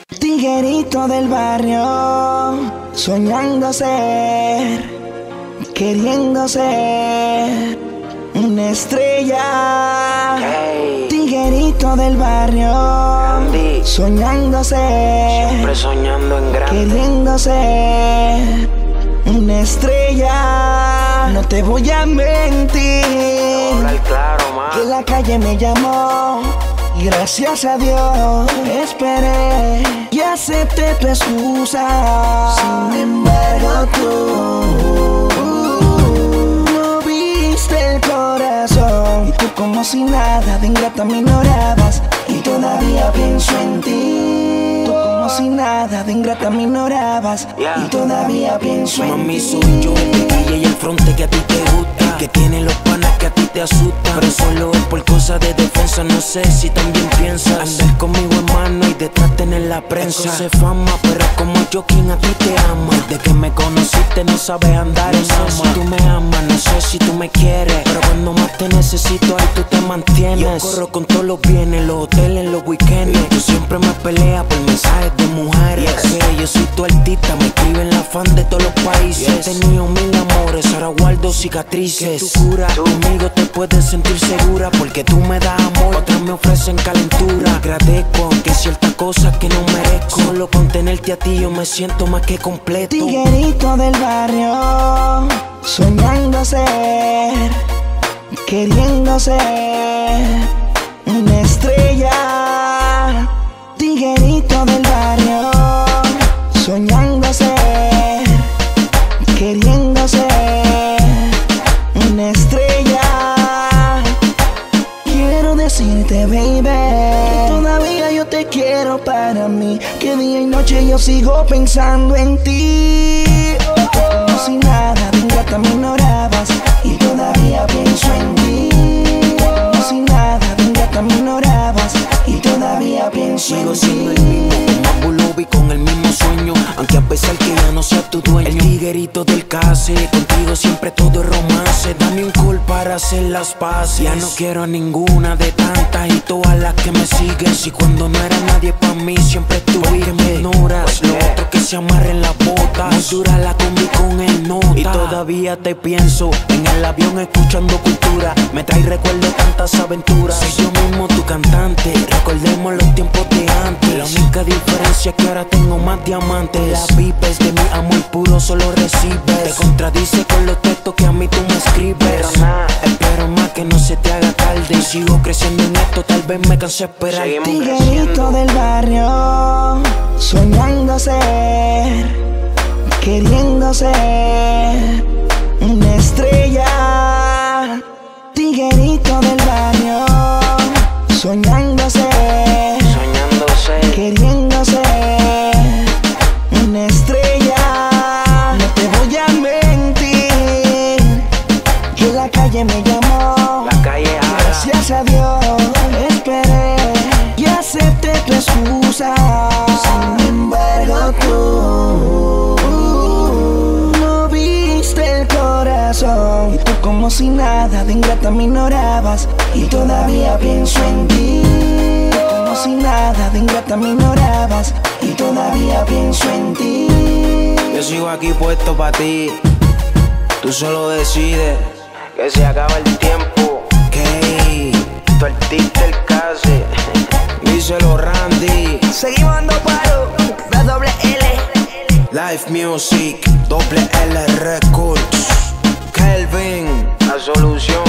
Tiguerito del barrio, soñando ser, queriendo ser una estrella. Tiguerito del barrio, Andy, soñando ser, siempre soñando en grande, queriendo ser una estrella. No te voy a mentir, hablar claro, ma. que la calle me llamó y gracias a Dios esperé y acepté tu excusa. Sin embargo tú no viste el corazón, y tú como si nada de ingrata me ignorabas, y todavía pienso en ti. Tú como si nada de ingrata me ignorabas, y todavía pienso en ti. Mami, soy yo el de calle y el fronte que a ti te gusta, el que tiene los panas que a ti te asustan, pero solo es por cosas de defensa. No sé si también piensas andar conmigo en mano y detrás tener la prensa. Esto se fama, pero como yo quien a ti te ama. Desde que me conociste no sabes andar en ama. No sé si tú me amas, no sé si tú me quieres, pero cuando más te necesito ahí tú te mantienes. Yo corro con todos los bienes, los hoteles, los weekends, y tú siempre me peleas por mensajes de mujeres. Que yo soy tu artista, me escriben la fan de todos los países. He tenido mil amores, ahora guardo cicatrices. Tu cura, conmigo te puedes sentir segura, porque tú me das amor, otras me ofrecen calentura. Agradezco, aunque hay ciertas cosas que no merezco. Solo con tenerte a ti yo me siento más que completo. Tiguerito del barrio, soñando ser, queriendo ser una estrella. Tiguerito del barrio, soñando ser, queriendo ser una estrella. Quiero decirte, baby, que todavía yo te quiero para mí, que día y noche yo sigo pensando en ti. Como si nada de ingrata me ignorabas, y todavía pienso en ti. Como si nada de ingrata me ignorabas, y todavía pienso en ti. Sigo siendo el mismo, con Mambo y con el mismo sueño, aunque a pesar que ya no sea tu dueño. El tiguerito del case, contigo siempre todo es romance. Dame un call para hacer las paces. Ya no quiero a ninguna de tantas y todas las que me siguen. Si cuando no era nadie pa' mí siempre estuviste, me ignoras. Lo otro que se amarren las botas, muy dura la combi con el nota. Y todavía te pienso en el avión escuchando cultura. Me trae recuerdo tantas aventuras. Soy yo mismo tu cantante, recordemos los tiempos de antes. La única diferencia es que ahora tengo más diamantes. Las vipes de mi amor puro solo recibes. Te contradice con los textos que a mí tú me escribes. Pero nada, espero más que no se te haga tarde. Y sigo creciendo en esto, tal vez me canse esperar. Tiguerito del barrio, soñando ser, queriendo ser una estrella. Tiguerito del barrio, soñando ser, queriendo ser una estrella. No te voy a mentir, que la calle me llamó, La calle habla. gracias a Dios esperé y acepté tu excusa. Sin embargo tú no viste el corazón, y tú como si nada de ingrata me ignorabas, y todavía pienso en ti. Tú como si nada de ingrata me ignorabas, y todavía pienso en ti. Yo sigo aquí puesto pa' ti. Tú solo decides que se acaba el tiempo. Que tu artista el case. Díselo Randy. Seguimos dando palo, la doble L. Live Music, doble L Records. Kelvin, la solución.